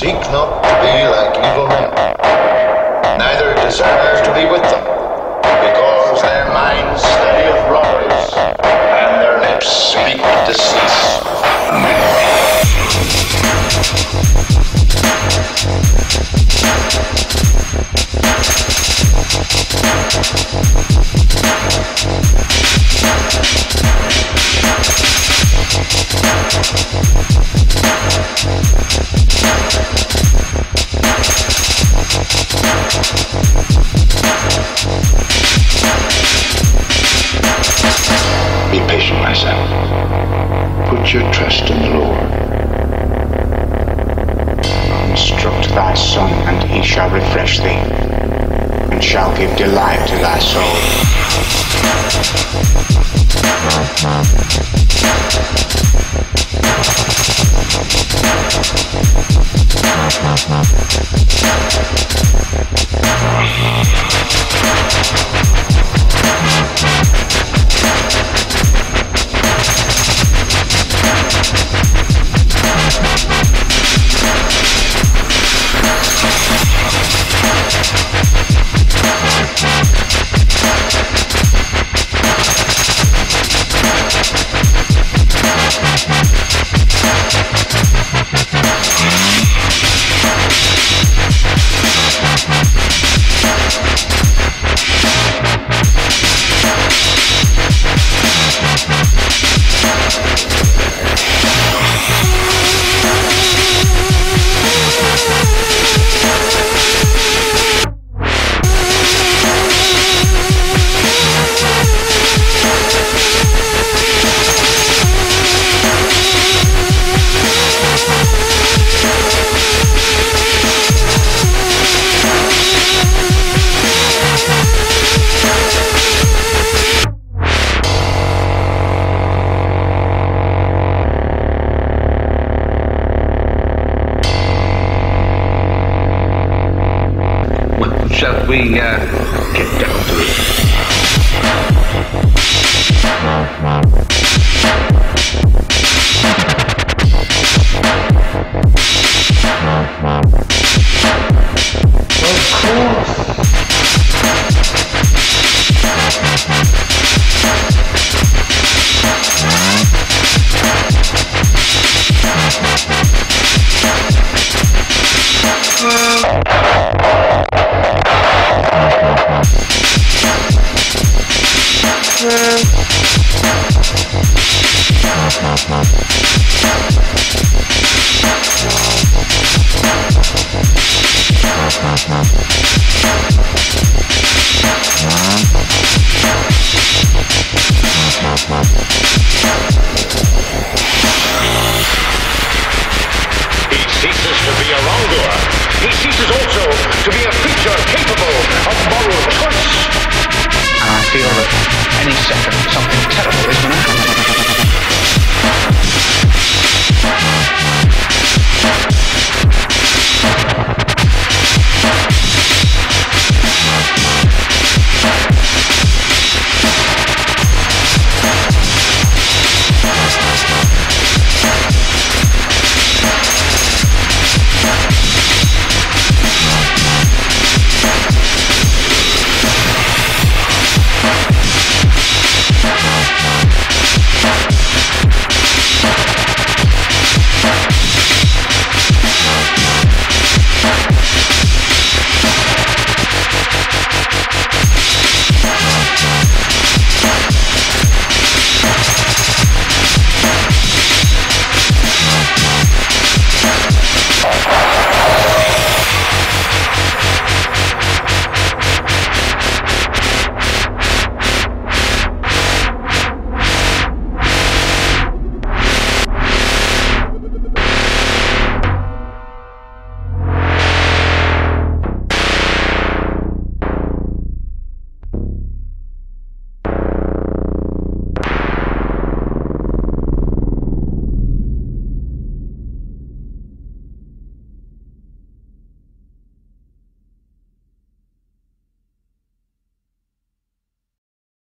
seek not to be like evil men, neither desire to be with them, because their minds study of robbers, and their lips speak deceits. Be patient, my son. Put your trust in the Lord. Instruct thy son, and he shall refresh thee, and shall give delight to thy soul. Shall we get down to it? He ceases also to be a creature capable of moral choice. And I feel that any second something terrible is going to happen.